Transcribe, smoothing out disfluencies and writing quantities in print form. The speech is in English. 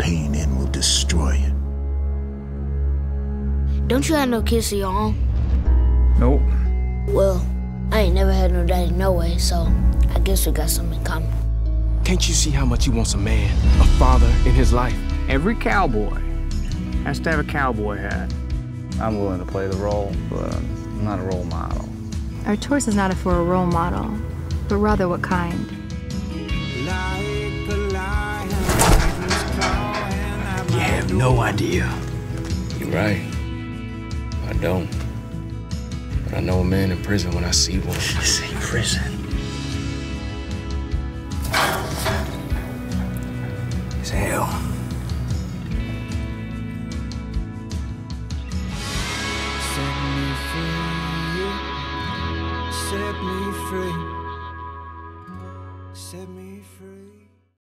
pain in will destroy it. Don't you have no kids of your own? Nope. Well, I ain't never had no daddy no way, so I guess we got something in common. Can't you see how much he wants a man, a father in his life? Every cowboy has to have a cowboy hat. I'm willing to play the role, but I'm not a role model. Our choice is not for a role model, but rather what kind. You have no idea. You're right. I don't. But I know a man in prison when I see one. I say prison. It's hell.